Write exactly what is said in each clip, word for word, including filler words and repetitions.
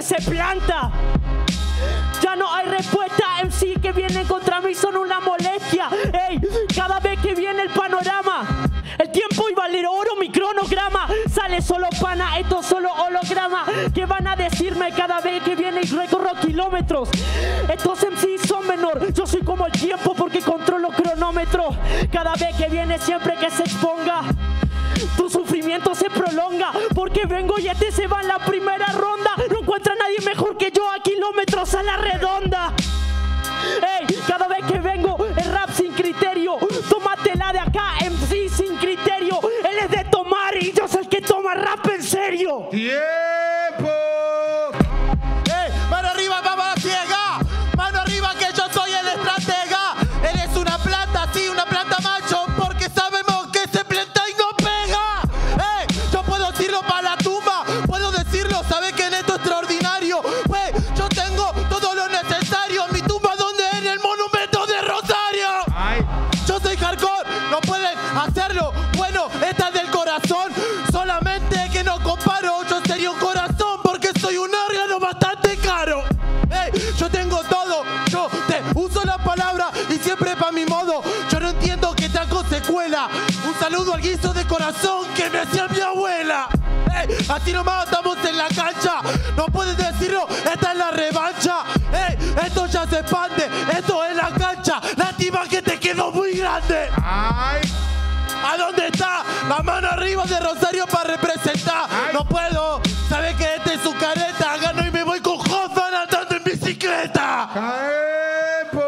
se planta. Ya no hay respuesta, M C que vienen contra mí son una molestia. Ey, cada vez que viene el panorama, el tiempo iba a valer oro, mi cronograma. Sale solo pana, esto solo holograma. ¿Qué van a decirme cada vez que viene y recorro kilómetros? Estos M C son menor, yo soy como el tiempo porque controlo cronómetro. Cada vez que viene siempre que se exponga, tu sufrimiento se prolonga, porque vengo y este se va en la primera ronda. No encuentra nadie mejor que yo a kilómetros a la redonda. Ey, cada vez que vengo, el rap sin criterio. Tómatela de acá, M C sin criterio. Él es de tomar y yo soy el que toma rap en serio. ¡Tiempo! ¡Ey! ¡Mano arriba, mamá ciega! ¡Mano arriba que yo soy el estratega! Él es una planta, sí, una planta macho, porque sabemos que se planta y no pega. ¡Ey! Yo puedo decirlo para la tumba, puedo decirlo, ¿sabes que en esto extraordinario? Pues yo tengo todo lo necesario. Mi tumba donde en el monumento de Rosario. Ay. Yo soy hardcore, no pueden hacerlo. Bueno, esta es del corazón, solamente que no comparo. Yo sería un corazón porque soy un órgano bastante caro. Ey, yo tengo todo, yo te uso la palabra y siempre pa' mi modo. Yo no entiendo que taco se cuela. Un saludo al guiso de corazón que me hacía mi abuela. Ey, así nomás estamos en la cancha. No puedes decirlo, esta es la revancha. Ey, esto ya se expande, esto es la cancha. Lástima que te quedó muy grande. Ay. ¿A dónde está la mano arriba de Rosario para representar? Ay. No puedo, sabes que este es su careta. Gano y me voy con Hoffman andando en bicicleta. ¡Tiempo!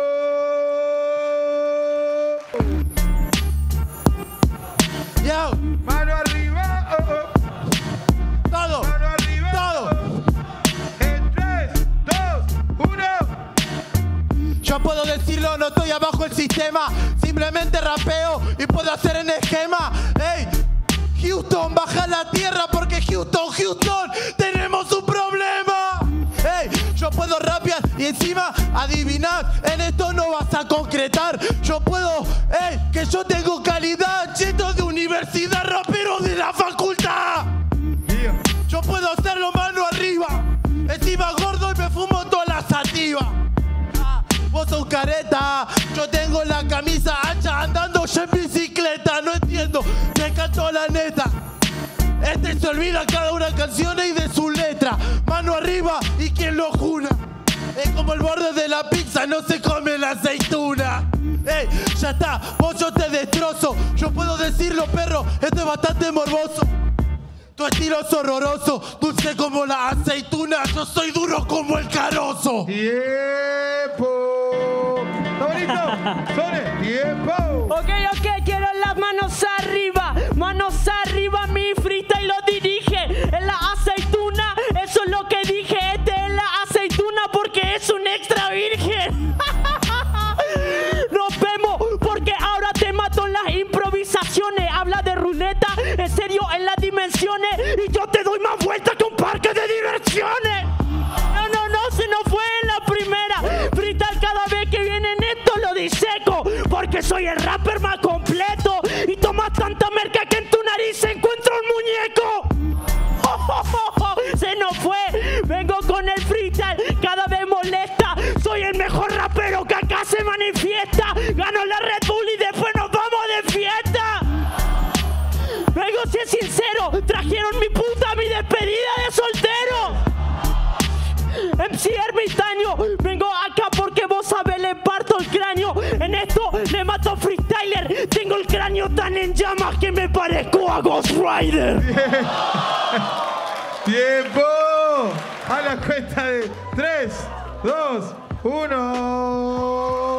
Yo, Mano arriba. Oh, oh. todo, Mano arriba. todo. En tres, dos, uno. Yo puedo decirlo, no estoy abajo del sistema. Simplemente rapeo y puedo hacer en esquema. Ey, Houston, baja la tierra porque Houston, Houston, tenemos un problema. Ey, yo puedo rapear y encima adivinar. En esto no vas a concretar. Yo puedo, ey, que yo tengo calidad. Cheto de universidad, rapero de la facultad. Yeah. Yo puedo hacerlo mano arriba. Encima gordo y me fumo toda la sativa. Ah, vos sos careta. Yo tengo la camisa ancha andando yo en bicicleta. No entiendo, me cantó la neta. Este se olvida cada una canción y de su letra. Mano arriba y quien lo jura. Es como el borde de la pizza, no se come la aceituna. Ey, ya está, vos yo te destrozo. Yo puedo decirlo, perro, esto es bastante morboso. Tu estilo es horroroso, dulce como la aceituna. Yo soy duro como el carozo. ¡Tiempo! ¿Está bonito? ¡Sone! ¡Tiempo! Ok, ok, quiero las manos arriba. Manos arriba, mi freestyle lo dirige. En la aceituna, eso es lo que dije. Este es la aceituna porque es un extra virgen. Nos vemos porque ahora te mato en las improvisaciones. Habla de ruleta, en serio en las dimensiones. Y yo te doy más vueltas que un parque de diversiones. No, no, no, se nos fue en la primera. Freestyle cada vez que viene en esto lo diseco. Porque soy el rapper más completo. Y tomas tanta merca que en tu nariz se encuentra un muñeco. Oh, oh, oh, oh, se nos fue. Vengo con el freestyle, cada vez molesta. Soy el mejor rapero que acá se manifiesta. Gano la Red Bull y después nos vamos de fiesta. Vengo, si es sincero, trajeron mi puta mi despedida de soltero. M C ermitaño, vengo acá porque vos sabés, le parto el cráneo. En esto le mato freestyler. Tengo el cráneo tan en llamas que me parezco a Ghost Rider. ¡Tiempo! A la cuenta de tres, dos, uno.